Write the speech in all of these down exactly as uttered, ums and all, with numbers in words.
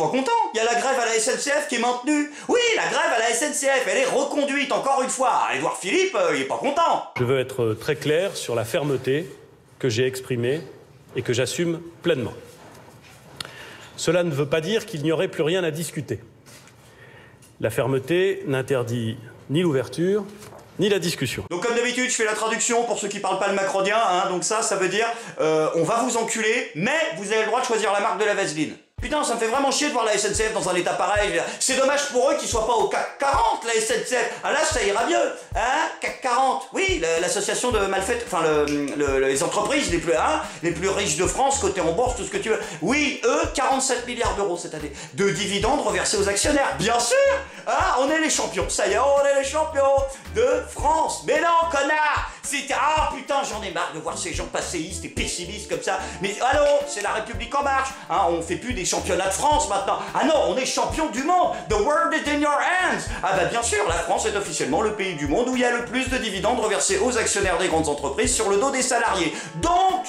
pas content. Il y a la grève à la S N C F qui est maintenue. Oui, la grève à la S N C F, elle est reconduite encore une fois. Édouard Philippe, euh, il est pas content. Je veux être très clair sur la fermeté que j'ai exprimée et que j'assume pleinement. Cela ne veut pas dire qu'il n'y aurait plus rien à discuter. La fermeté n'interdit ni l'ouverture, ni la discussion. Donc comme d'habitude, je fais la traduction pour ceux qui parlent pas le macronien, hein, donc ça, ça veut dire euh, on va vous enculer, mais vous avez le droit de choisir la marque de la vaseline. Putain, ça me fait vraiment chier de voir la S N C F dans un état pareil. C'est dommage pour eux qu'ils soient pas au C A C quarante, la S N C F. Ah là, ça ira mieux. Hein, C A C quarante. Oui, l'association de malfaites, enfin, le, le, les entreprises les plus, hein, les plus riches de France, cotées en bourse, tout ce que tu veux. Oui, eux, quarante-sept milliards d'euros cette année. De dividendes reversés aux actionnaires. Bien sûr. Hein, on est les champions. Ça y est, on est les champions de France. Mais non, connard. C'était, ah putain, j'en ai marre de voir ces gens passéistes et pessimistes comme ça. Mais allô, c'est la République en marche. Hein, on fait plus des championnats de France maintenant. Ah non, on est champion du monde. The world is in your hands. Ah bah bien sûr, la France est officiellement le pays du monde où il y a le plus de dividendes reversés aux actionnaires des grandes entreprises sur le dos des salariés. Donc,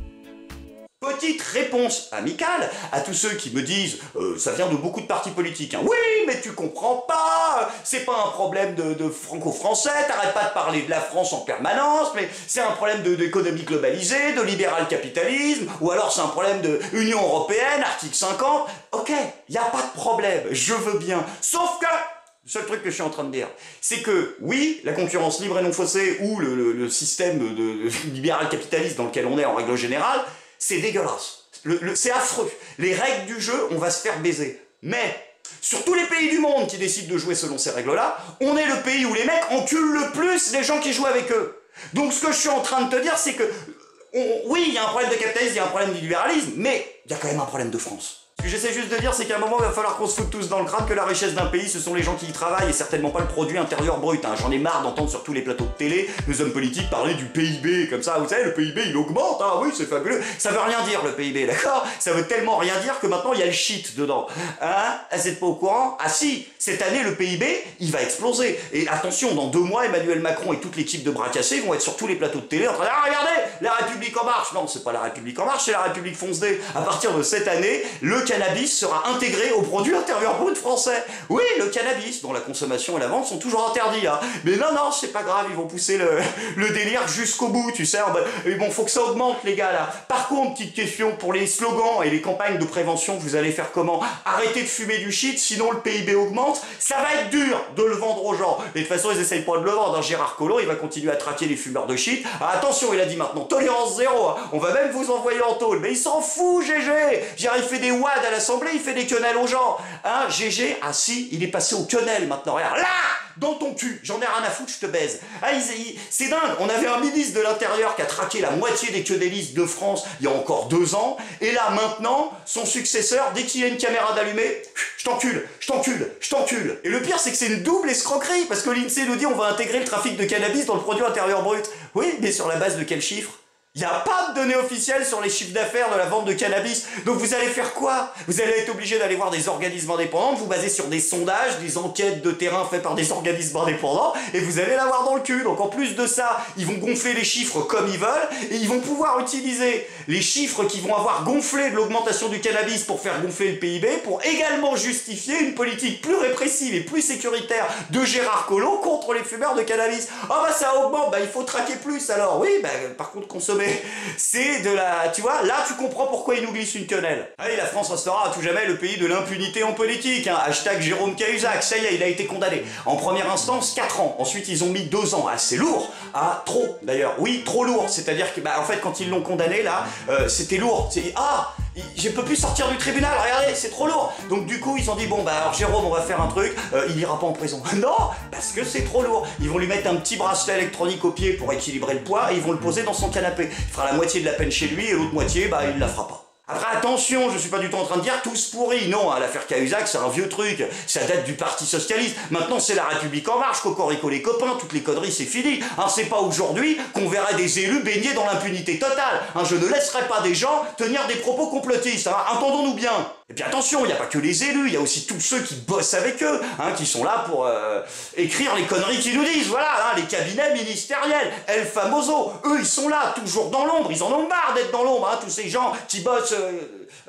petite réponse amicale à tous ceux qui me disent euh, ça vient de beaucoup de partis politiques. Hein. Oui, mais tu comprends pas, c'est pas un problème de, de franco-français, t'arrêtes pas de parler de la France en permanence, mais c'est un problème d'économie globalisée, de libéral-capitalisme, ou alors c'est un problème de Union Européenne, article cinquante. Ok, y a pas de problème, je veux bien. Sauf que le seul truc que je suis en train de dire, c'est que, oui, la concurrence libre et non faussée, ou le, le, le système de, de libéral-capitaliste dans lequel on est en règle générale, c'est dégueulasse. Le, le, c'est affreux. Les règles du jeu, on va se faire baiser. Mais, sur tous les pays du monde qui décident de jouer selon ces règles-là, on est le pays où les mecs enculent le plus les gens qui jouent avec eux. Donc ce que je suis en train de te dire, c'est que, on, oui, il y a un problème de capitalisme, il y a un problème de libéralisme, mais il y a quand même un problème de France. Ce que j'essaie juste de dire, c'est qu'à un moment, il va falloir qu'on se foute tous dans le crâne que la richesse d'un pays, ce sont les gens qui y travaillent et certainement pas le produit intérieur brut. Hein. J'en ai marre d'entendre sur tous les plateaux de télé les hommes politiques parler du P I B comme ça. Vous savez, le P I B, il augmente, ah oui, c'est fabuleux. Ça veut rien dire, le P I B, d'accord? Ça veut tellement rien dire que maintenant, il y a le shit dedans. Hein? Vous êtes pas au courant? Ah si, cette année, le P I B, il va exploser. Et attention, dans deux mois, Emmanuel Macron et toute l'équipe de bras cassés vont être sur tous les plateaux de télé en train de dire ah, regardez, la République en marche. Non, c'est pas la République en marche, c'est la République fonce-dé. À partir de cette année, le cannabis sera intégré au produit intérieur brut français. Oui, le cannabis, dont la consommation et la vente sont toujours interdits. Hein. Mais non, non, c'est pas grave, ils vont pousser le, le délire jusqu'au bout, tu sais. Et bon, faut que ça augmente, les gars, là. Par contre, petite question, pour les slogans et les campagnes de prévention, vous allez faire comment? Arrêtez de fumer du shit, sinon le P I B augmente. Ça va être dur de le vendre aux gens. Et de toute façon, ils essayent pas de le vendre. Hein. Gérard Collomb, il va continuer à traquer les fumeurs de shit. Ah, attention, il a dit maintenant, tolérance zéro. Hein. On va même vous envoyer en tôle. Mais il s'en fout, G G. J'ai il fait des wads à l'Assemblée, il fait des quenelles aux gens. Hein, G G, ah si, il est passé au quenelle maintenant. Regarde, là, dans ton cul, j'en ai rien à foutre, je te baise. Ah, c'est dingue, on avait un ministre de l'Intérieur qui a traqué la moitié des quenellistes de France il y a encore deux ans, et là, maintenant, son successeur, dès qu'il y a une caméra d'allumée, je t'encule, je t'encule, je t'encule. Et le pire, c'est que c'est une double escroquerie, parce que l'INSEE nous dit on va intégrer le trafic de cannabis dans le produit intérieur brut. Oui, mais sur la base de quels chiffres? Il n'y a pas de données officielles sur les chiffres d'affaires de la vente de cannabis. Donc vous allez faire quoi? Vous allez être obligé d'aller voir des organismes indépendants, vous basez sur des sondages, des enquêtes de terrain faites par des organismes indépendants, et vous allez l'avoir dans le cul. Donc en plus de ça, ils vont gonfler les chiffres comme ils veulent, et ils vont pouvoir utiliser les chiffres qui vont avoir gonflé de l'augmentation du cannabis pour faire gonfler le P I B, pour également justifier une politique plus répressive et plus sécuritaire de Gérard Collomb contre les fumeurs de cannabis. Ah bah ça augmente, bah il faut traquer plus alors. Oui, bah par contre consommer. C'est de la... Tu vois, là tu comprends pourquoi ils nous glissent une quenelle. Allez, la France restera à tout jamais le pays de l'impunité en politique. Hein. Hashtag Jérôme Cahuzac, ça y est, il a été condamné. En première instance, quatre ans. Ensuite, ils ont mis deux ans. Ah, c'est lourd. Ah, trop, d'ailleurs. Oui, trop lourd. C'est-à-dire que, bah, en fait, quand ils l'ont condamné, là, euh, c'était lourd. Ah, je peux plus sortir du tribunal, regardez, c'est trop lourd. Donc du coup, ils ont dit, bon, bah alors Jérôme, on va faire un truc, euh, il ira pas en prison. Non, parce que c'est trop lourd. Ils vont lui mettre un petit bracelet électronique au pied pour équilibrer le poids, et ils vont le poser dans son canapé. Il fera la moitié de la peine chez lui, et l'autre moitié, bah, il la fera pas. Après, attention, je suis pas du tout en train de dire tous pourris. Non, hein, l'affaire Cahuzac, c'est un vieux truc. Ça date du Parti Socialiste. Maintenant, c'est la République en marche. Cocorico les copains, toutes les conneries, c'est fini. Hein, c'est pas aujourd'hui qu'on verrait des élus baignés dans l'impunité totale. Hein, je ne laisserai pas des gens tenir des propos complotistes. Hein, entendons-nous bien. Et puis attention, il n'y a pas que les élus, il y a aussi tous ceux qui bossent avec eux, hein, qui sont là pour euh, écrire les conneries qu'ils nous disent. Voilà, hein, les cabinets ministériels, El Famoso, eux, ils sont là, toujours dans l'ombre. Ils en ont marre d'être dans l'ombre, hein, tous ces gens qui bossent... Euh,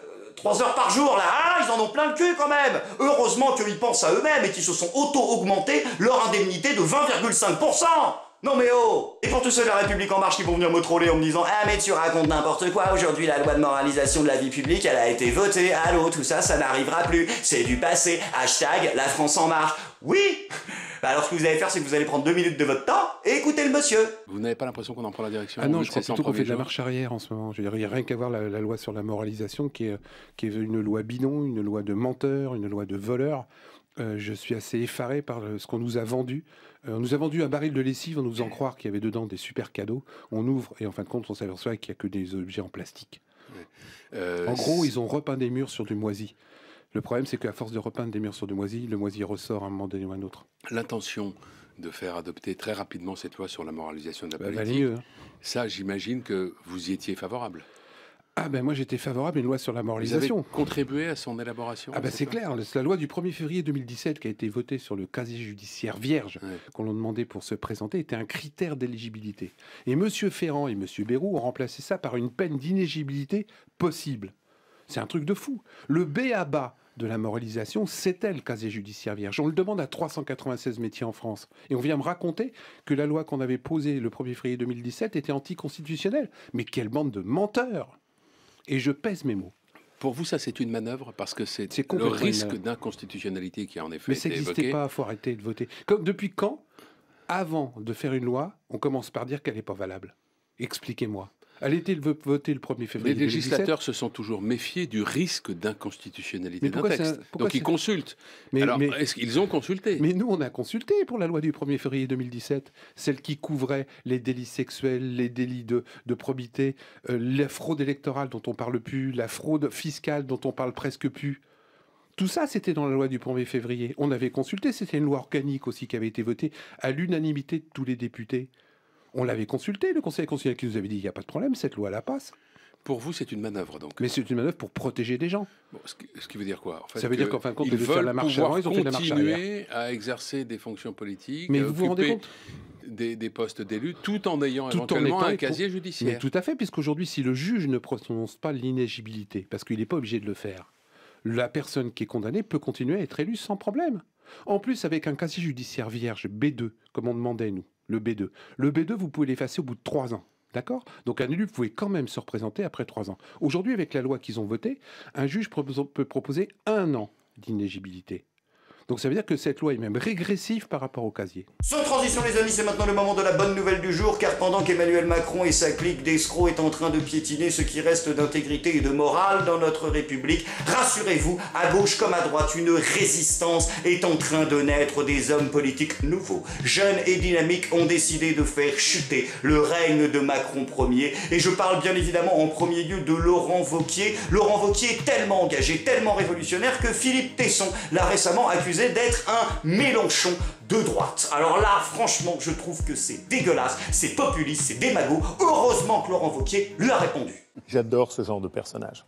trois heures par jour, là, ah, ils en ont plein le cul quand même. Heureusement qu'ils pensent à eux-mêmes et qu'ils se sont auto-augmenté leur indemnité de vingt virgule cinq pour cent. Non mais oh! Et pour tous ceux de la République En Marche qui vont venir me troller en me disant « Ah mais tu racontes n'importe quoi, aujourd'hui la loi de moralisation de la vie publique, elle a été votée, allô, tout ça, ça n'arrivera plus, c'est du passé, hashtag la France En Marche. » Oui! Bah alors ce que vous allez faire, c'est que vous allez prendre deux minutes de votre temps et écouter le monsieur. Vous n'avez pas l'impression qu'on en prend la direction? Ah non, je crois plutôt qu'on fait de la marche arrière en ce moment. Je veux dire, il n'y a rien qu'à voir la, la loi sur la moralisation qui est, qui est une loi bidon, une loi de menteur, une loi de voleur. Euh, je suis assez effaré par le, ce qu'on nous a vendu. Euh, on nous a vendu un baril de lessive en nous faisant croire qu'il y avait dedans des super cadeaux. On ouvre et en fin de compte, on s'aperçoit qu'il n'y a que des objets en plastique. Ouais. Euh, en gros, ils ont repeint des murs sur du moisi. Le problème, c'est qu'à force de repeindre des murs sur du moisi, le moisi ressort à un moment donné ou à un autre. L'intention de faire adopter très rapidement cette loi sur la moralisation de la bah, politique, mieux, hein. Ça, j'imagine que vous y étiez favorable. Ah ben moi j'étais favorable à une loi sur la moralisation. Vous avez contribué à son élaboration? Ah ben c'est clair, c'est la loi du premier février deux mille dix-sept qui a été votée sur le casier judiciaire vierge ouais. qu'on leur demandait pour se présenter, était un critère d'éligibilité. Et M. Ferrand et M. Bayrou ont remplacé ça par une peine d'inéligibilité possible. C'est un truc de fou. Le B A B A de la moralisation, c'était le casier judiciaire vierge. On le demande à trois cent quatre-vingt-seize métiers en France. Et on vient me raconter que la loi qu'on avait posée le premier février deux mille dix-sept était anticonstitutionnelle. Mais quelle bande de menteurs! Et je pèse mes mots. Pour vous, ça, c'est une manœuvre parce que c'est le risque d'inconstitutionnalité qui a en effet Mais ça été évoqué. n'existait pas, il faut arrêter de voter. Comme, depuis quand, avant de faire une loi, on commence par dire qu'elle n'est pas valable? Expliquez-moi. Elle a été votée le premier février. Les législateurs se sont toujours méfiés du risque d'inconstitutionnalité d'un texte. Donc ils consultent. Mais, Alors, mais, est-ce qu'ils ont consulté? Mais nous, on a consulté pour la loi du premier février deux mille dix-sept, celle qui couvrait les délits sexuels, les délits de, de probité, euh, la fraude électorale dont on parle plus, la fraude fiscale dont on parle presque plus. Tout ça, c'était dans la loi du premier février. On avait consulté, c'était une loi organique aussi qui avait été votée à l'unanimité de tous les députés. On l'avait consulté, le Conseil constitutionnel qui nous avait dit il n'y a pas de problème, cette loi la passe. Pour vous, c'est une manœuvre donc. Mais c'est une manœuvre pour protéger des gens. Bon, ce, qui, ce qui veut dire quoi en fait? Ça veut dire qu'en fin de compte, ils veulent faire la marche avant, ils ont fait la marche arrière. Continuer à exercer des fonctions politiques, mais à vous vous rendez compte des, des postes d'élus, tout en ayant tout éventuellement en un casier judiciaire. Mais tout à fait, puisqu'aujourd'hui, si le juge ne prononce pas l'inéligibilité, parce qu'il n'est pas obligé de le faire, la personne qui est condamnée peut continuer à être élue sans problème. En plus, avec un casier judiciaire vierge B deux, comme on demandait nous. Le B deux. Le B deux, vous pouvez l'effacer au bout de trois ans. D'accord? Donc un élu, vous pouvez quand même se représenter après trois ans. Aujourd'hui, avec la loi qu'ils ont votée, un juge peut proposer un an d'inéligibilité. Donc ça veut dire que cette loi est même régressive par rapport au casier. Sans transition les amis, c'est maintenant le moment de la bonne nouvelle du jour, car pendant qu'Emmanuel Macron et sa clique d'escrocs est en train de piétiner ce qui reste d'intégrité et de morale dans notre République, rassurez-vous, à gauche comme à droite, une résistance est en train de naître. Des hommes politiques nouveaux, jeunes et dynamiques ont décidé de faire chuter le règne de Macron Ier. Et je parle bien évidemment en premier lieu de Laurent Wauquiez. Laurent Wauquiez est tellement engagé, tellement révolutionnaire que Philippe Tesson l'a récemment accusé d'être un Mélenchon de droite. Alors là, franchement, je trouve que c'est dégueulasse, c'est populiste, c'est démago. Heureusement que Laurent Wauquiez lui a répondu. J'adore ce genre de personnage.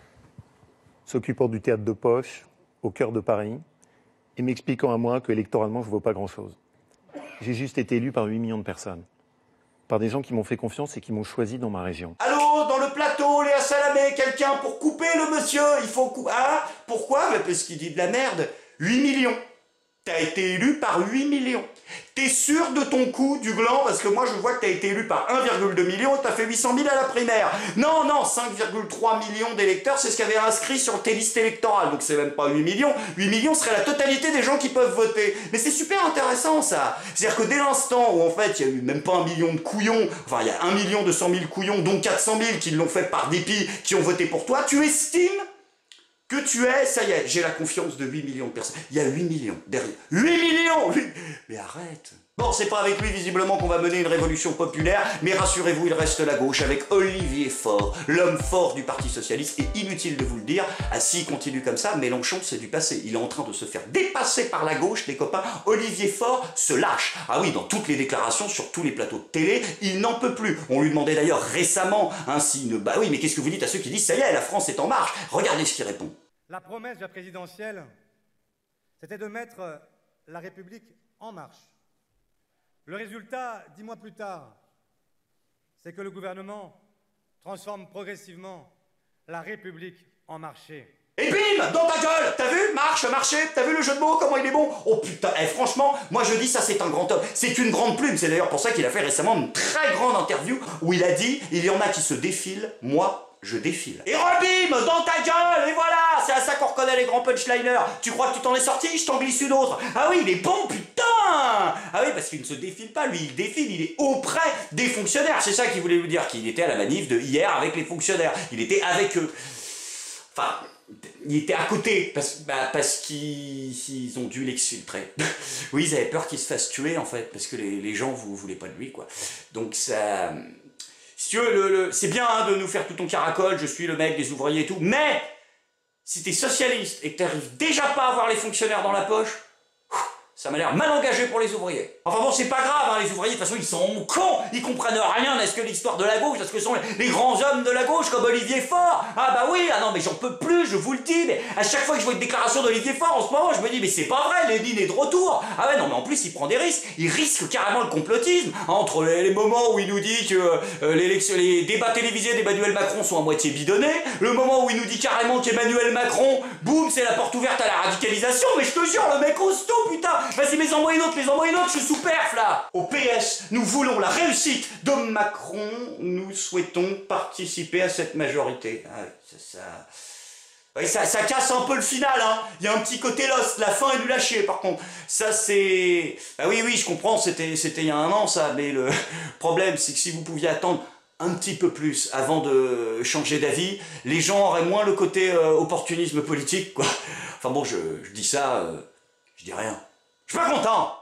S'occupant du théâtre de poche, au cœur de Paris, et m'expliquant à moi que électoralement, je ne vaux pas grand-chose. J'ai juste été élu par huit millions de personnes. Par des gens qui m'ont fait confiance et qui m'ont choisi dans ma région. Allô, dans le plateau, Léa Salamé, quelqu'un pour couper le monsieur? Il faut couper... Ah, pourquoi? Parce qu'il dit de la merde. huit millions. T'as été élu par huit millions. T'es sûr de ton coup du gland? Parce que moi je vois que t'as été élu par un virgule deux million et t'as fait huit cent mille à la primaire. Non, non, cinq virgule trois millions d'électeurs, c'est ce qu'il y avait inscrit sur tes listes électorales. Donc c'est même pas huit millions. huit millions serait la totalité des gens qui peuvent voter. Mais c'est super intéressant ça. C'est-à-dire que dès l'instant où en fait il y a eu même pas un million de couillons, enfin il y a un million deux cent mille couillons, dont quatre cent mille qui l'ont fait par dépit, qui ont voté pour toi, tu estimes que tu es, ça y est, j'ai la confiance de huit millions de personnes. Il y a huit millions derrière. huit millions! Mais arrête! Bon, c'est pas avec lui, visiblement, qu'on va mener une révolution populaire, mais rassurez-vous, il reste la gauche avec Olivier Faure, l'homme fort du Parti Socialiste, et inutile de vous le dire, ah, s'il continue comme ça, Mélenchon, c'est du passé. Il est en train de se faire dépasser par la gauche, les copains. Olivier Faure se lâche. Ah oui, dans toutes les déclarations, sur tous les plateaux de télé, il n'en peut plus. On lui demandait d'ailleurs récemment, ainsi, ne... bah oui, mais qu'est-ce que vous dites à ceux qui disent, ça y est, la France est en marche? Regardez ce qu'il répond. La promesse de la présidentielle, c'était de mettre la République en marche. Le résultat, dix mois plus tard, c'est que le gouvernement transforme progressivement la République en marché. Et bim, dans ta gueule. T'as vu? Marche, marché. T'as vu le jeu de mots, comment il est bon? Oh putain, eh, franchement, moi je dis ça, c'est un grand homme. C'est une grande plume. C'est d'ailleurs pour ça qu'il a fait récemment une très grande interview où il a dit, il y en a qui se défilent, moi je défile. Et rebim, dans ta gueule. Et voilà, c'est à ça qu'on reconnaît les grands punchliners. Tu crois que tu t'en es sorti? Je t'en glisse une autre. Ah oui, il est bon, putain. Ah oui, parce qu'il ne se défile pas, lui, il défile, il est auprès des fonctionnaires. C'est ça qu'il voulait vous dire, qu'il était à la manif de hier avec les fonctionnaires. Il était avec eux. Enfin... il était à côté, parce, bah, parce qu'ils ils ont dû l'exfiltrer. Oui, ils avaient peur qu'il se fasse tuer, en fait, parce que les, les gens ne voulaient pas de lui, quoi. Donc ça... Si tu veux, le, le, c'est bien hein, de nous faire tout ton caracole, je suis le mec des ouvriers et tout, mais si t'es socialiste et que t'arrives déjà pas à avoir les fonctionnaires dans la poche, ça m'a l'air mal engagé pour les ouvriers. Enfin bon, c'est pas grave, hein, les ouvriers, de toute façon, ils sont cons, ils comprennent rien à ce que l'histoire de la gauche, à ce que sont les, les grands hommes de la gauche, comme Olivier Faure. Ah bah oui, ah non, mais j'en peux plus, je vous le dis, mais à chaque fois que je vois une déclaration d'Olivier Faure, en ce moment, je me dis, mais c'est pas vrai, Lénine est de retour. Ah ouais, non, mais en plus, il prend des risques, il risque carrément le complotisme, hein, entre les, les moments où il nous dit que euh, les débats télévisés d'Emmanuel Macron sont à moitié bidonnés, le moment où il nous dit carrément qu'Emmanuel Macron, boum, c'est la porte ouverte à la radicalisation, mais je te jure, le mec ose tout, putain. Vas-y, mais envoyez une autre, mais envoyez une autre, je suis sous perf, là. Au P S, nous voulons la réussite de Macron, nous souhaitons participer à cette majorité. Ah, ça, ça... Oui, ça, ça casse un peu le final, hein. Il y a un petit côté lost, la fin est du lâcher, par contre. Ça, c'est... Ah oui, oui, je comprends, c'était c'était il y a un an, ça, mais le problème, c'est que si vous pouviez attendre un petit peu plus avant de changer d'avis, les gens auraient moins le côté euh, opportunisme politique, quoi. Enfin bon, je, je dis ça, euh, je dis rien. Je suis pas content.